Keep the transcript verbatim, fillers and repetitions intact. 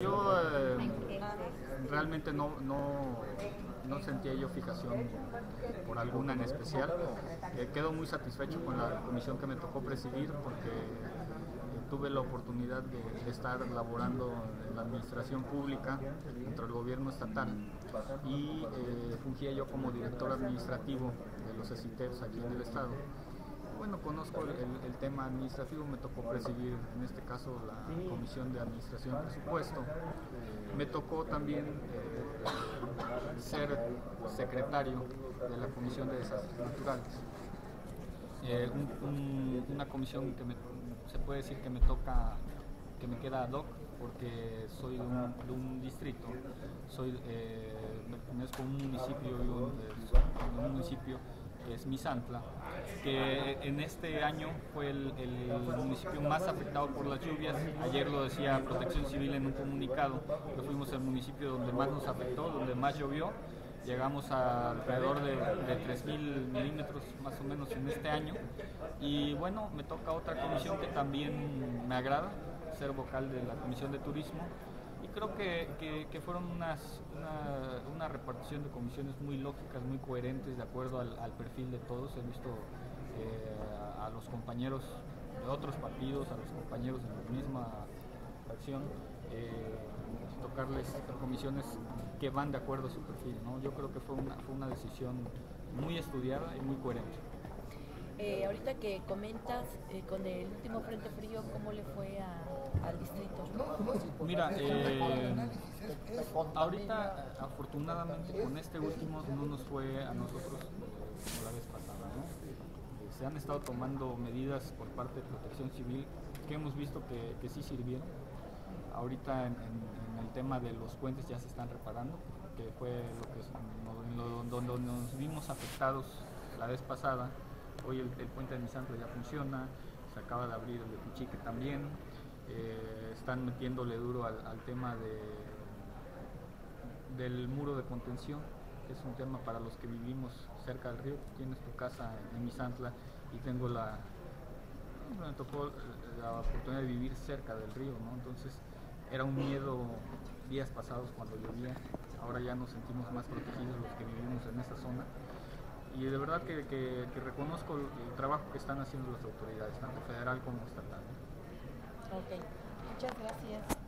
Yo eh, realmente no, no, no sentía yo fijación por alguna en especial. Eh, quedo muy satisfecho con la comisión que me tocó presidir porque eh, tuve la oportunidad de, de estar laborando en la administración pública dentro del gobierno estatal y eh, fungía yo como director administrativo de los C I T E Ps aquí en el estado. Bueno, conozco el, el tema administrativo, me tocó presidir en este caso la Comisión de Administración y Presupuesto. Me tocó también eh, ser secretario de la Comisión de Desastres Naturales. Eh, un, un, una comisión que me, se puede decir que me toca, que me queda ad hoc, porque soy de un, de un distrito, soy, eh, me pertenezco a un municipio, un, de un municipio que es Misantla, que en este año fue el, el municipio más afectado por las lluvias. Ayer lo decía Protección Civil en un comunicado, que fuimos el municipio donde más nos afectó, donde más llovió. Llegamos a alrededor de, de tres mil milímetros más o menos en este año. Y bueno, me toca otra comisión que también me agrada, ser vocal de la Comisión de Turismo. Y creo que, que, que fueron unas, una, una repartición de comisiones muy lógicas, muy coherentes, de acuerdo al, al perfil de todos. He visto eh, a, a los compañeros de otros partidos, a los compañeros de la misma facción, eh, tocarles comisiones que van de acuerdo a su perfil, ¿no? Yo creo que fue una, fue una decisión muy estudiada y muy coherente. Eh, ahorita que comentas eh, con el último frente frío, ¿cómo le fue a, al distrito? Mira, eh, ahorita afortunadamente con este último no nos fue a nosotros eh, como la vez pasada, ¿no? Eh, se han estado tomando medidas por parte de Protección Civil que hemos visto que, que sí sirvieron. Ahorita en, en, en el tema de los puentes ya se están reparando, que fue lo que donde no, no, no, nos vimos afectados la vez pasada. Hoy el, el puente de Misantla ya funciona, se acaba de abrir el de Cuchique también. Eh, están metiéndole duro al, al tema de, del muro de contención, que es un tema para los que vivimos cerca del río. Tienes tu casa en Misantla y tengo la, me tocó la oportunidad de vivir cerca del río, ¿no? Entonces era un miedo días pasados cuando llovía. Ahora ya nos sentimos más protegidos los que vivimos en esta zona. Y de verdad que, que, que reconozco el, el trabajo que están haciendo las autoridades, tanto federal como estatal. Ok, muchas gracias.